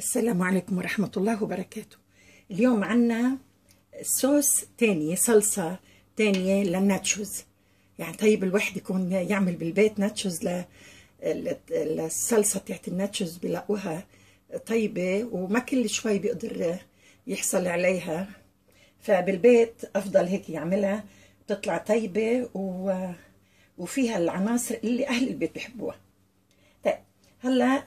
السلام عليكم ورحمة الله وبركاته. اليوم عنا صوص تاني، صلصة تانية للناتشوز. يعني طيب الواحد يكون يعمل بالبيت ناتشوز للصلصة تاعت الناتشوز، بلاقوها طيبة وما كل شوي بيقدر يحصل عليها، فبالبيت أفضل هيك يعملها، بتطلع طيبة وفيها العناصر اللي أهل البيت بيحبوها. طيب هلا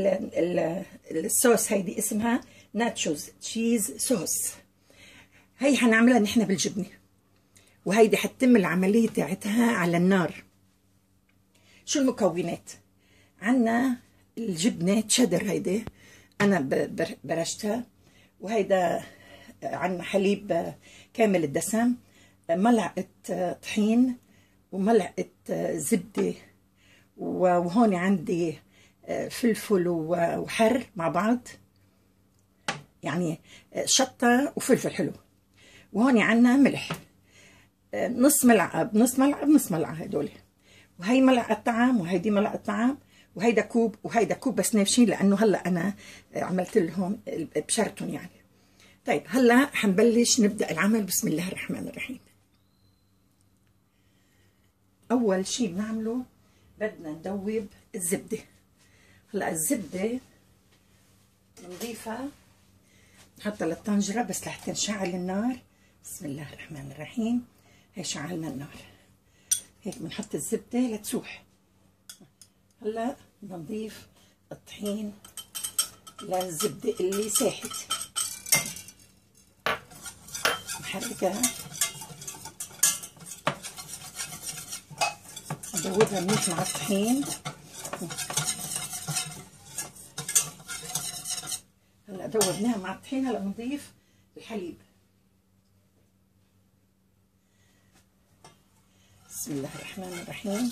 الصوص هيدي اسمها ناتشوز تشيز صوص. هي حنعملها نحن بالجبنة، وهيدي حتتم العملية تاعتها على النار. شو المكونات؟ عنا الجبنة تشيدر، هيدي أنا برشتها، وهيدا عنا حليب كامل الدسم، ملعقة طحين وملعقة زبدة، وهون عندي فلفل وحر مع بعض، يعني شطة وفلفل حلو. وهون عنا ملح، نص ملعقة بنص ملعقة بنص ملعقة هدول، وهي ملعقة طعام وهيدي ملعقة طعام، وهيدا كوب وهيدا كوب، بس نافشين لأنه هلا أنا عملت لهم بشرتهم يعني. طيب هلا حنبلش نبدأ العمل. بسم الله الرحمن الرحيم. أول شي بنعمله بدنا ندوب الزبدة. هلا الزبدة بنضيفها، نحطها للطنجرة بس لحتى نشعل النار. بسم الله الرحمن الرحيم. هي شعلنا النار، هيك بنحط الزبدة لتسوح. هلا بنضيف الطحين للزبدة اللي ساحت، نحركها ندوبها منيح مع الطحين. هلا دوبناها مع الطحين، هلا بنضيف الحليب. بسم الله الرحمن الرحيم.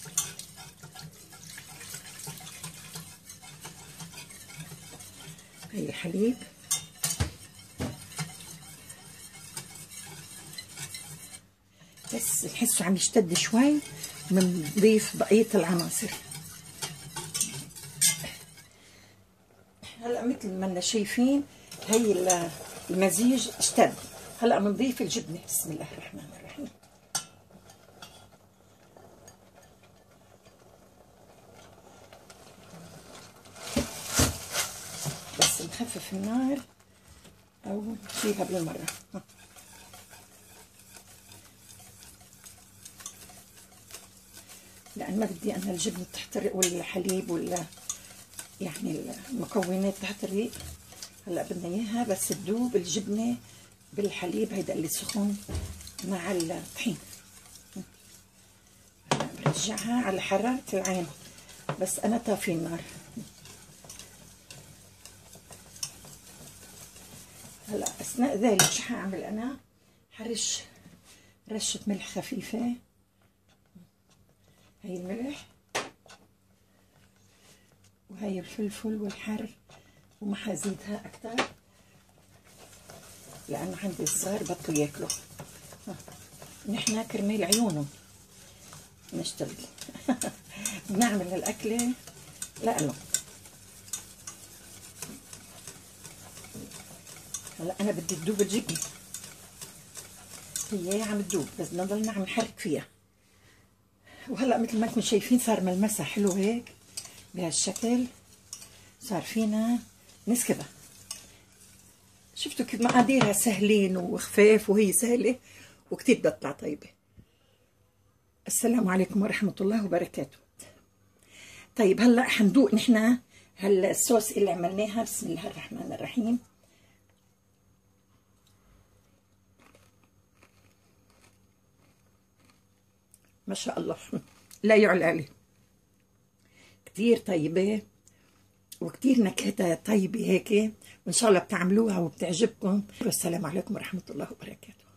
هي الحليب، بس نحسه عم يشتد شوي بنضيف بقية العناصر. هلا مثل ما لنا شايفين هي المزيج اشتد. هلا بنضيف الجبنة. بسم الله الرحمن الرحيم. بس نخفف النار او نشيلها بالمرة، لأن ما بدي أنا الجبنة تحترق والحليب يعني المكونات تحترق. هلا بدنا إياها بس تذوب الجبنة بالحليب هيدا اللي سخن مع الطحين. هلا برجعها على حرارة العين، بس أنا طافي النار. هلا أثناء ذلك شو حاعمل أنا؟ حرش رشة ملح خفيفة. هي الملح وهي الفلفل والحر، وما حزيدها أكتر لأنه عندي الصغار بطلوا ياكلوا. نحنا كرمال عيونهم نشتغل بنعمل الأكلة لأنه. هلا أنا بدي تذوب الجبنة، هي عم تذوب بس بدنا نضلنا عم نحرك فيها. وهلا مثل ما انتم شايفين صار ملمسها حلو هيك بهالشكل، صار فينا نسكبها. شفتوا كيف مقاديرها سهلين وخفاف، وهي سهله وكتير بتطلع طيبه. السلام عليكم ورحمه الله وبركاته. طيب هلا حندوق نحن هالصوص اللي عملناها. بسم الله الرحمن الرحيم. ما شاء الله لا يعلى عليه، كتير طيبة وكتير نكهتها طيبة هيك، وإن شاء الله بتعملوها وبتعجبكم. والسلام عليكم ورحمة الله وبركاته.